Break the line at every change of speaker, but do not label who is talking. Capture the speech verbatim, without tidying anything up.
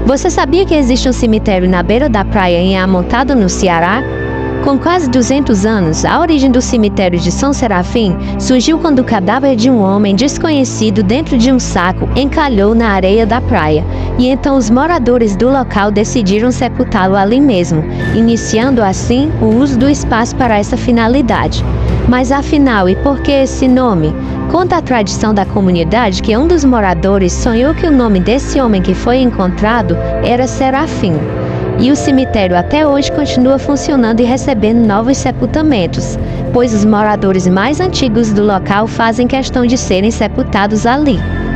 Você sabia que existe um cemitério na beira da praia em Amontado, no Ceará? Com quase duzentos anos, a origem do cemitério de São Serafim surgiu quando o cadáver de um homem desconhecido dentro de um saco encalhou na areia da praia, e então os moradores do local decidiram sepultá-lo ali mesmo, iniciando assim o uso do espaço para essa finalidade. Mas afinal, e por que esse nome? Conta a tradição da comunidade que um dos moradores sonhou que o nome desse homem que foi encontrado era Serafim. E o cemitério até hoje continua funcionando e recebendo novos sepultamentos, pois os moradores mais antigos do local fazem questão de serem sepultados ali.